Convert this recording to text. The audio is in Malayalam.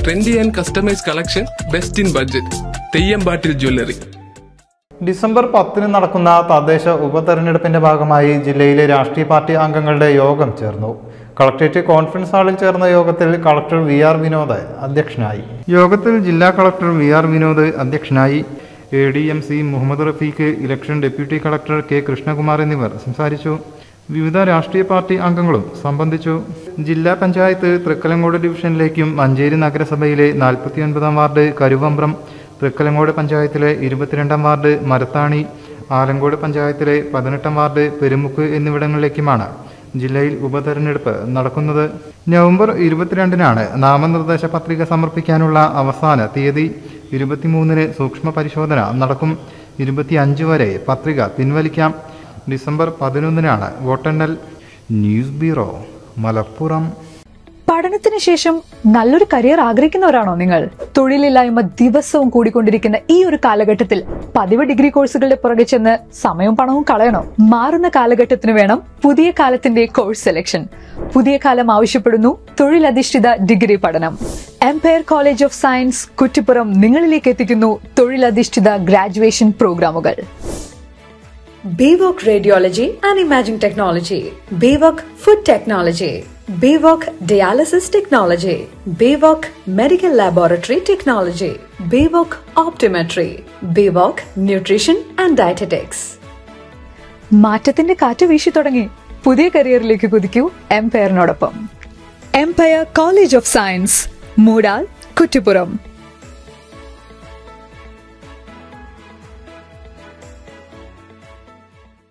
Trendy and customise collection, best in budget. തെയ്യമ്പാട്ടിൽ ജ്വല്ലറി. ഡിസംബർ 10 നടക്കുന്ന തദ്ദേശ ഉപതെരഞ്ഞെടുപ്പിന്റെ ഭാഗമായി ജില്ലയിലെ രാഷ്ട്രീയ പാർട്ടി അംഗങ്ങളുടെ യോഗം ചേർന്നു. കളക്ടറേറ്റ് കോൺഫറൻസ് ഹാളിൽ ചേർന്ന യോഗത്തിൽ കളക്ടർ വി.ആർ. വിനോദ് അധ്യക്ഷനായി. യോഗത്തിൽ ജില്ലാ കളക്ടർ വി.ആർ. വിനോദ് അധ്യക്ഷനായി. ADMC Muhammad Rafeeq, election deputy collector K. Krishnakumar എന്നിവർ സംസാരിച്ചു. വിവിധ രാഷ്ട്രീയ പാർട്ടി അംഗങ്ങളും സംബന്ധിച്ചു. ജില്ലാ പഞ്ചായത്ത് തൃക്കലങ്ങോട് ഡിവിഷനിലേക്കും മഞ്ചേരി നഗരസഭയിലെ 49-ാം വാർഡ് കരുവമ്പ്രം, തൃക്കലങ്ങോട് പഞ്ചായത്തിലെ 22-ാം വാർഡ് മരത്താണി, ആലങ്കോട് പഞ്ചായത്തിലെ 18-ാം വാർഡ് പെരുമുക്ക് എന്നിവിടങ്ങളിലേക്കുമാണ് ജില്ലയിൽ ഉപതെരഞ്ഞെടുപ്പ് നടക്കുന്നത്. നവംബർ 22-നാണ് നാമനിർദ്ദേശ പത്രിക സമർപ്പിക്കാനുള്ള അവസാന തീയതി. 23-ന് സൂക്ഷ്മ പരിശോധന നടക്കും. 25 വരെ പത്രിക പിൻവലിക്കാം. ഡിസംബർ 11-നാണ് വോട്ടെണ്ണൽ. News bureau, Malappuram. പഠനത്തിന് ശേഷം നല്ലൊരു കരിയർ ആഗ്രഹിക്കുന്നവരാണോ നിങ്ങൾ? തൊഴിലില്ലായ്മ ദിവസവും കൂടിക്കൊണ്ടിരിക്കുന്ന ഈ ഒരു കാലഘട്ടത്തിൽ പതിവ് ഡിഗ്രി കോഴ്സുകളുടെ പുറകെ ചെന്ന് സമയവും പണവും കളയണോ? മാറുന്ന കാലഘട്ടത്തിന് വേണം പുതിയ കാലത്തിന്റെ കോഴ്സ് സെലക്ഷൻ. പുതിയ കാലം ആവശ്യപ്പെടുന്നു തൊഴിലധിഷ്ഠിത ഡിഗ്രി പഠനം. Empire College of Science Kuttippuram നിങ്ങളിലേക്ക് എത്തിക്കുന്നു തൊഴിലധിഷ്ഠിത ഗ്രാജുവേഷൻ പ്രോഗ്രാമുകൾ. BVOC Radiology and Imaging Technology, BVOC Food Technology, BVOC Dialysis Technology, BVOC Medical Laboratory Technology, BVOC Optometry, BVOC Nutrition and Dietetics. മാറ്റത്തിന്റെ കാറ്റ് വീശി തുടങ്ങി. പുതിയ കരിയറിലേക്ക് കുതിക്കൂ എംപയറിനോടൊപ്പം. Empire College of Science, Moodal, Kuttippuram.